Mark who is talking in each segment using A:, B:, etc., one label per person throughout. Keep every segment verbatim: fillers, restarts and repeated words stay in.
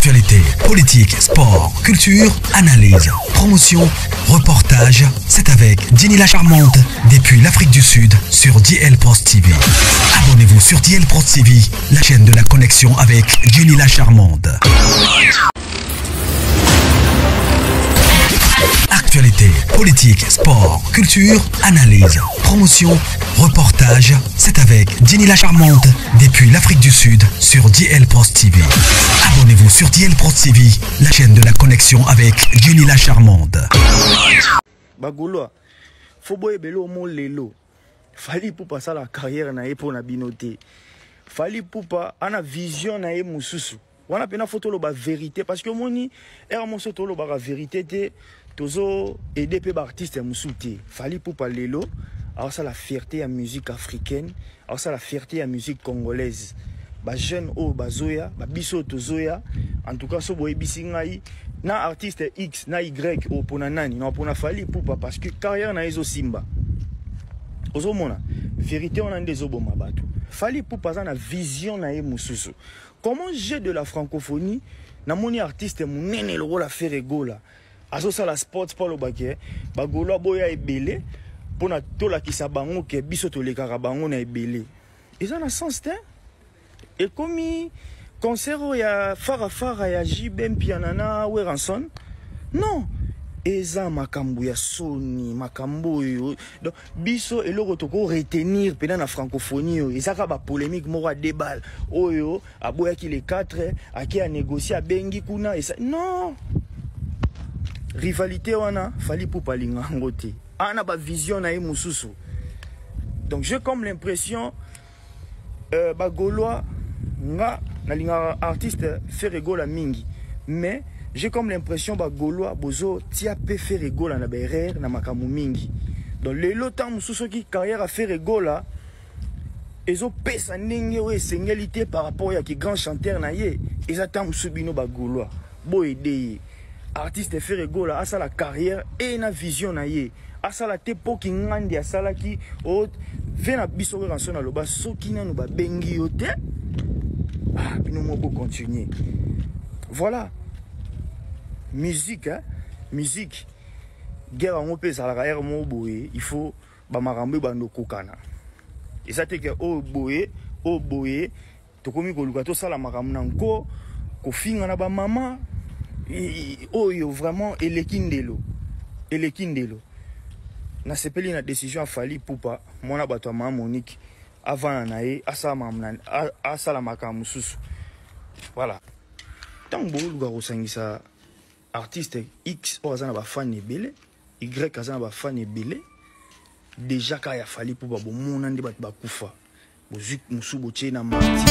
A: Actualité, politique, sport, culture, analyse, promotion, reportage, c'est avec Jenny la Charmante depuis l'Afrique du Sud sur D L Post T V. Abonnez-vous sur D L Post T V, la chaîne de la connexion avec Jenny la Charmante. Actualité, politique, sport, culture, analyse, promotion, reportage, c'est avec Jenny la Charmante depuis l'Afrique du Sud sur D L Post T V. Abonnez-vous sur D L Post T V, la chaîne de la connexion avec Jenny la Charmante.
B: Bagolo, faut boire belo mon lelo. Fali pour passer la carrière na pour na binoté. Fali pour pas ana vision na e mususu. Wana pena photo lo ba vérité parce que moni er mo soto lo ba vérité te tozo aider pe ba artiste musuté. Fali pour pas lelo. Alors ça la fierté à musique africaine, alors ça la fierté à musique congolaise. Ba jeune o bazoya, ba biso tozoya. En tout cas so boye bisingai na artiste X na Y o pona nani, na pona Fali Ipupa parce que carrière na ezo simba. Ozo mona, vérité on a des oboma bato. Fali Ipupa za na vision na e mususu. Comment j'ai de la francophonie na moni artiste munene lo la faire gola. Azo ça la sport pas lo baké, ba golo boya ebele. Pona tola kisa bango ke biso tolekaka bango na ebele. Eza na sens te. Et comme concert ya fara fara ya Jibem pianana we ranson. Non. Eza makambo ya soni, makambo yo. Donc biso eloko toko retenir pena na francophonie yo. Ezaka ba polémique moko débat. Oyo aboya ki les quatre aki a négocier bengi kuna esa. Non. Rivalité wana Fali Ipupa linga ngote. Ana ba vision na mususu. Donc j'ai comme l'impression euh ba golois nga na linga artiste faire gola mingi, mais j'ai comme l'impression ba golois bozo tia pe faire gola na berer na makamu mingi. Donc le lotan mususu ki carrière à faire gola ezo pesa ndenge we singalité par rapport ya ki grand chanteur na ye ezata musubino ba golois bo aider artiste faire gola asa la carrière et na vision na ye. Asala te po ki ngandi asala ki o vena biso ko ranson na loba soki na no ba bengi yo te. Ah, puis nous on continuer. Voilà. Musique hein, musique. Guerre on peut ça la carrière mo boye, il faut ba marambe ba no kokana. Et ça te que o boye, o boye to komi ko luka to sala maramna nko ko finga na ba mama. Oh yo vraiment elekindelo. Elekindelo. Na sepeli na décision à Fali Ipupa mona bato ma Monique avant na e asa mamna asa la makamu susu. Voilà. Tango luga osangisa artiste X o azana ba fan ebele, Y azana ba fan ebele. Déjà ka ya Fali Ipupa bo mona ndi bato bakufa. Bo zik musubo che na mati.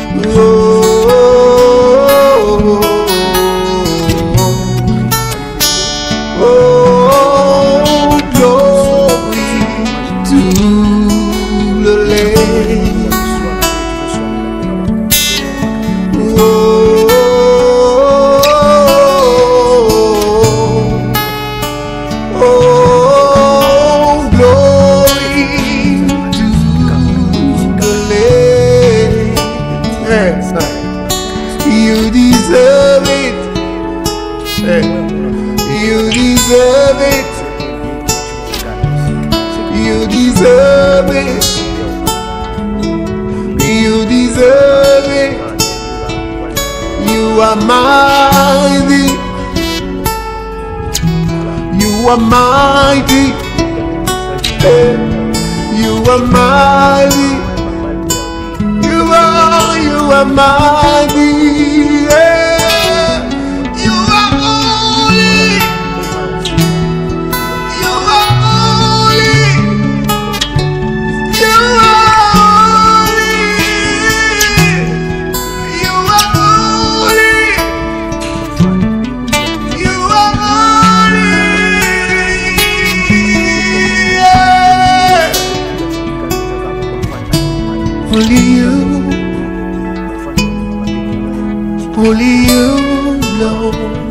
C: You deserve it. You deserve it. You deserve it. You deserve it. You are mighty. You are mighty. You are mighty. You are, you are mighty, yeah. You are holy. You are holy. You are holy. You are holy. You are holy, yeah. Only you. Only you know.